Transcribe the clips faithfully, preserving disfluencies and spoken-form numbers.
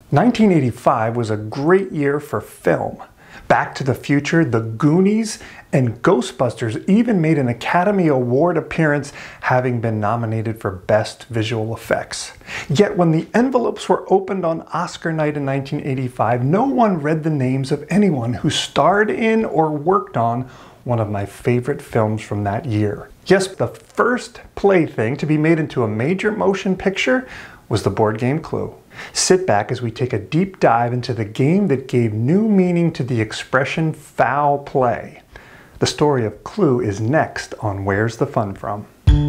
nineteen eighty-five was a great year for film. Back to the Future, The Goonies, and Ghostbusters even made an Academy Award appearance, having been nominated for Best Visual Effects. Yet when the envelopes were opened on Oscar night in nineteen eighty-five, no one read the names of anyone who starred in or worked on one of my favorite films from that year. Yes, the first plaything to be made into a major motion picture was the board game Clue. Sit back as we take a deep dive into the game that gave new meaning to the expression foul play. The story of Clue is next on Where's the Fun From?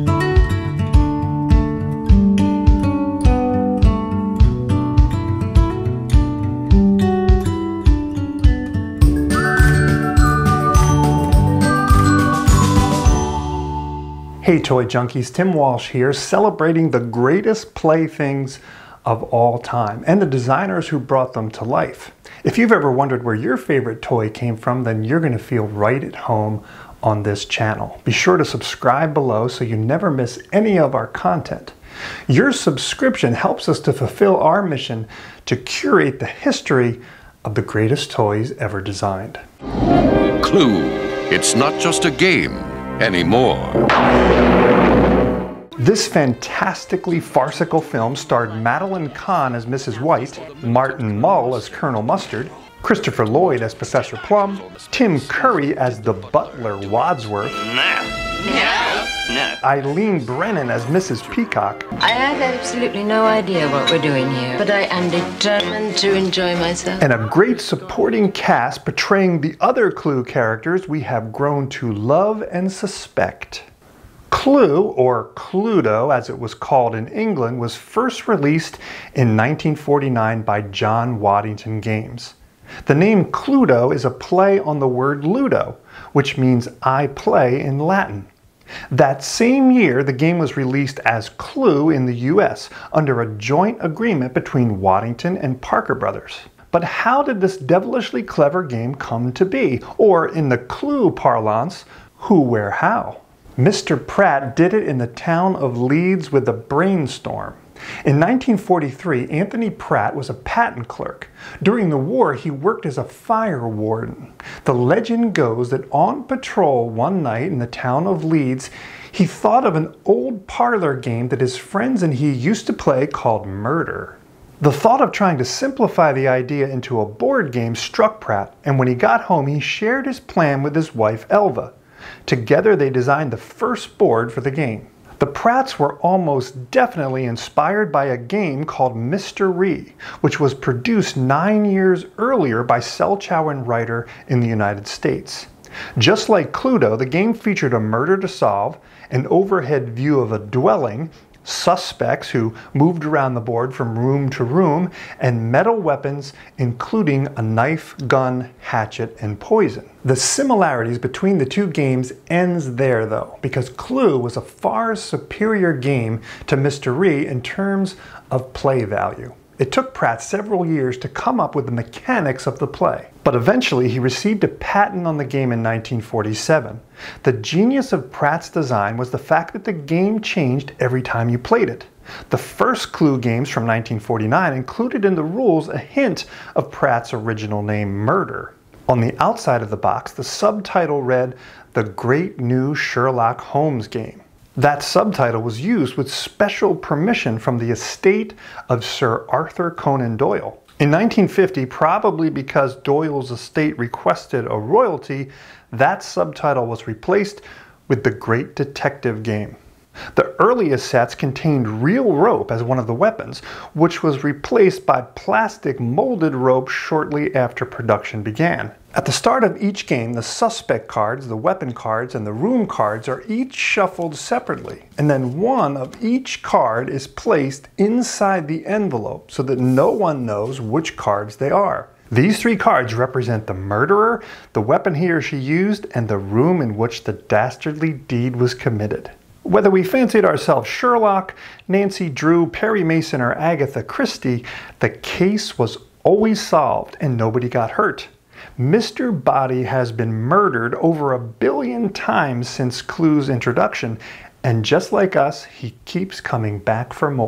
Hey Toy Junkies, Tim Walsh here, celebrating the greatest playthings of all time and the designers who brought them to life. If you've ever wondered where your favorite toy came from, then you're going to feel right at home on this channel. Be sure to subscribe below so you never miss any of our content. Your subscription helps us to fulfill our mission to curate the history of the greatest toys ever designed. Clue. It's not just a game anymore. This fantastically farcical film starred Madeline Kahn as Missus White, Martin Mull as Colonel Mustard, Christopher Lloyd as Professor Plum, Tim Curry as the butler Wadsworth, No. No. No. Eileen Brennan as Missus Peacock, I have absolutely no idea what we're doing here, but I am determined to enjoy myself. and a great supporting cast portraying the other Clue characters we have grown to love and suspect. Clue, or Cluedo as it was called in England, was first released in nineteen forty-nine by John Waddington Games. The name Cluedo is a play on the word ludo, which means I play in Latin. That same year, the game was released as Clue in the U S under a joint agreement between Waddington and Parker Brothers. But how did this devilishly clever game come to be? Or in the Clue parlance, who, where, how? Mister Pratt did it in the town of Leeds with a brainstorm. In nineteen forty-three, Anthony Pratt was a patent clerk. During the war, he worked as a fire warden. The legend goes that on patrol one night in the town of Leeds, he thought of an old parlor game that his friends and he used to play called Murder. The thought of trying to simplify the idea into a board game struck Pratt, and when he got home, he shared his plan with his wife, Elva. Together they designed the first board for the game. The Pratts were almost definitely inspired by a game called Mister Ree, which was produced nine years earlier by Selchow and Writer in the United States. Just like Cluedo, the game featured a murder to solve, an overhead view of a dwelling, suspects who moved around the board from room to room, and metal weapons including a knife, gun, hatchet, and poison. The similarities between the two games ends there though, because Clue was a far superior game to Mister Ree in terms of play value. It took Pratt several years to come up with the mechanics of the play, but eventually he received a patent on the game in nineteen forty-seven. The genius of Pratt's design was the fact that the game changed every time you played it. The first Clue games from nineteen forty-nine included in the rules a hint of Pratt's original name, Murder. On the outside of the box, the subtitle read, "The Great New Sherlock Holmes Game." That subtitle was used with special permission from the estate of Sir Arthur Conan Doyle. In nineteen fifty, probably because Doyle's estate requested a royalty, that subtitle was replaced with The Great Detective Game. The earliest sets contained real rope as one of the weapons, which was replaced by plastic molded rope shortly after production began. At the start of each game, the suspect cards, the weapon cards, and the room cards are each shuffled separately, and then one of each card is placed inside the envelope so that no one knows which cards they are. These three cards represent the murderer, the weapon he or she used, and the room in which the dastardly deed was committed. Whether we fancied ourselves Sherlock, Nancy Drew, Perry Mason, or Agatha Christie, the case was always solved and nobody got hurt. Mister Body has been murdered over a billion times since Clue's introduction, and just like us, he keeps coming back for more.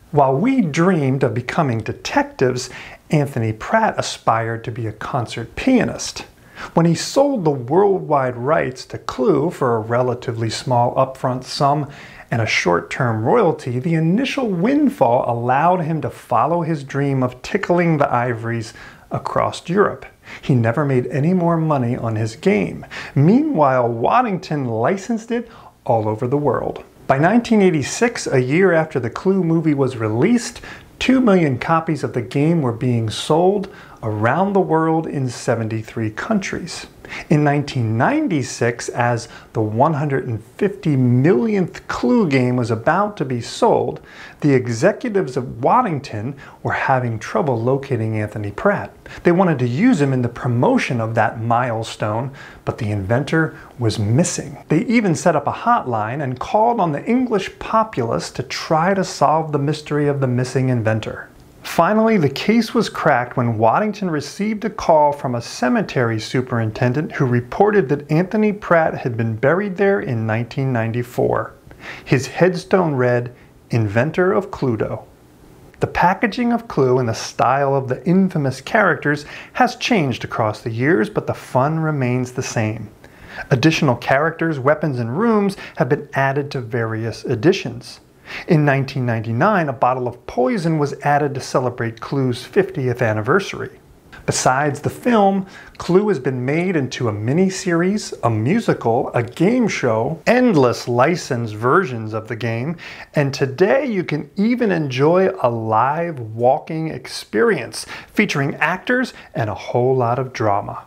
While we dreamed of becoming detectives, Anthony Pratt aspired to be a concert pianist. When he sold the worldwide rights to Clue for a relatively small upfront sum and a short-term royalty, the initial windfall allowed him to follow his dream of tickling the ivories across Europe. He never made any more money on his game. Meanwhile, Waddington licensed it all over the world. By nineteen eighty-six, a year after the Clue movie was released, two million copies of the game were being sold around the world in seventy-three countries. In nineteen ninety-six, as the one hundred fifty millionth Clue game was about to be sold, the executives of Waddington were having trouble locating Anthony Pratt. They wanted to use him in the promotion of that milestone, but the inventor was missing. They even set up a hotline and called on the English populace to try to solve the mystery of the missing inventor. Finally, the case was cracked when Waddington received a call from a cemetery superintendent who reported that Anthony Pratt had been buried there in nineteen ninety-four. His headstone read, "Inventor of Cluedo." The packaging of Clue and the style of the infamous characters has changed across the years, but the fun remains the same. Additional characters, weapons, and rooms have been added to various editions. In nineteen ninety-nine, a bottle of poison was added to celebrate Clue's fiftieth anniversary. Besides the film, Clue has been made into a miniseries, a musical, a game show, endless licensed versions of the game, and today you can even enjoy a live walking experience featuring actors and a whole lot of drama.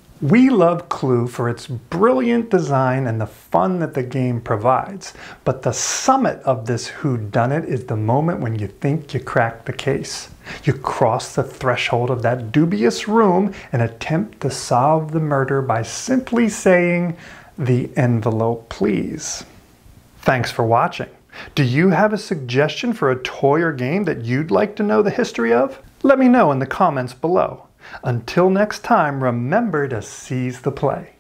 We love Clue for its brilliant design and the fun that the game provides, but the summit of this whodunit is the moment when you think you cracked the case. You cross the threshold of that dubious room and attempt to solve the murder by simply saying, "The envelope, please." Thanks for watching. Do you have a suggestion for a toy or game that you'd like to know the history of? Let me know in the comments below. Until next time, remember to seize the play.